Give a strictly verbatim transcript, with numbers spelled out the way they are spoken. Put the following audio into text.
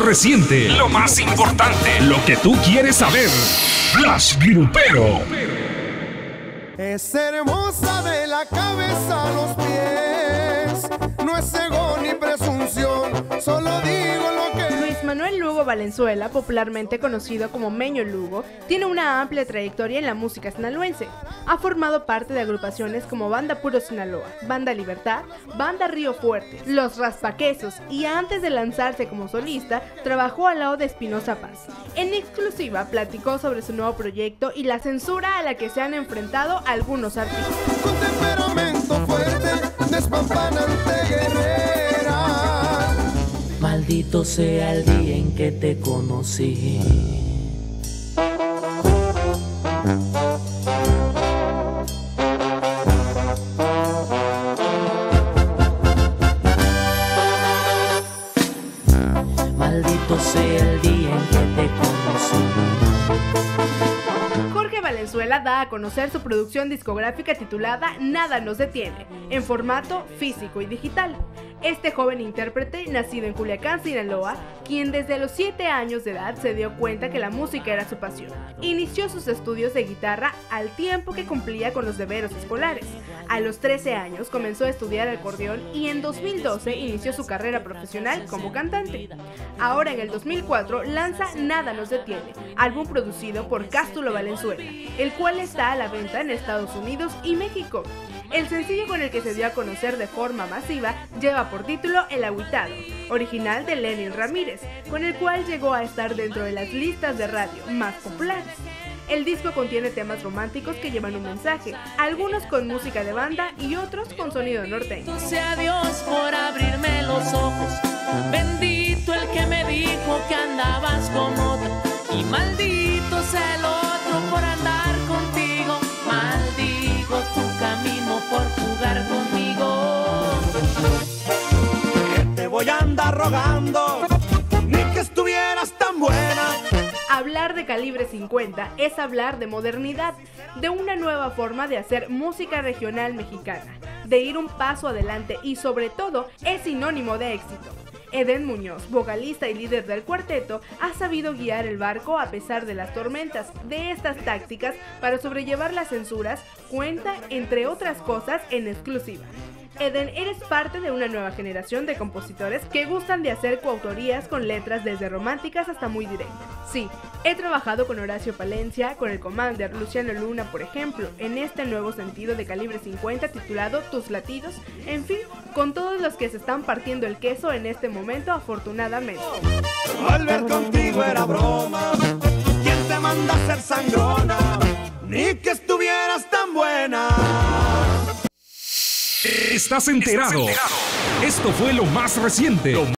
reciente, lo más importante, lo que tú quieres saber. Flash Grupero. Es hermosa de la cabeza a los pies, no es ego ni presunción, solo digo lo que... Luis Manuel Lugo Valenzuela, popularmente conocido como Meño Lugo, tiene una amplia trayectoria en la música sinaloense. Ha formado parte de agrupaciones como Banda Puro Sinaloa, Banda Libertad, Banda Río Fuerte, Los Raspaquesos y antes de lanzarse como solista, trabajó al lado de Espinosa Paz. En exclusiva platicó sobre su nuevo proyecto y la censura a la que se han enfrentado algunos artistas. Con temperamento fuerte, despampanante guerrera. Maldito sea el día en que te conocí. Maldito sea el día en que te conocí. Jorge Valenzuela da a conocer su producción discográfica titulada Nada nos detiene, en formato físico y digital. Este joven intérprete, nacido en Culiacán, Sinaloa, quien desde los siete años de edad se dio cuenta que la música era su pasión, inició sus estudios de guitarra al tiempo que cumplía con los deberes escolares. A los trece años comenzó a estudiar acordeón y en dos mil doce inició su carrera profesional como cantante. Ahora en el dos mil cuatro lanza Nada nos detiene, álbum producido por Cástulo Valenzuela, el cual está a la venta en Estados Unidos y México. El sencillo con el que se dio a conocer de forma masiva lleva por título El Agüitado, original de Lenin Ramírez, con el cual llegó a estar dentro de las listas de radio más populares. El disco contiene temas románticos que llevan un mensaje, algunos con música de banda y otros con sonido norteño. Bendito sea Dios por abrirme los ojos, bendito el que me dijo que andabas con otro, y maldito sea el otro por andar contigo, maldigo tu camino por jugar conmigo. Que te voy a andar rogando, ni que estuvieras tan buena. Hablar de Calibre cincuenta es hablar de modernidad, de una nueva forma de hacer música regional mexicana, de ir un paso adelante y sobre todo es sinónimo de éxito. Eden Muñoz, vocalista y líder del cuarteto, ha sabido guiar el barco a pesar de las tormentas. De estas tácticas para sobrellevar las censuras, cuenta, entre otras cosas, en exclusiva. Eden, eres parte de una nueva generación de compositores que gustan de hacer coautorías con letras desde románticas hasta muy directas. Sí, he trabajado con Horacio Palencia, con el Commander, Luciano Luna, por ejemplo, en este nuevo sentido de Calibre cincuenta titulado Tus Latidos, en fin, con todos los que se están partiendo el queso en este momento, afortunadamente. Volver contigo era broma, ¿quién te manda a ser sangrona? Ni que estuvieras tan buena. ¿Estás enterado? Esto fue lo más reciente.